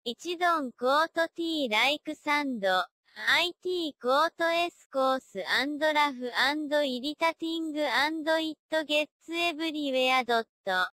1ドンコート T ライクサンド。IT コート S コース&ラフ&イリタティング&イットゲッツエブリウェアドット。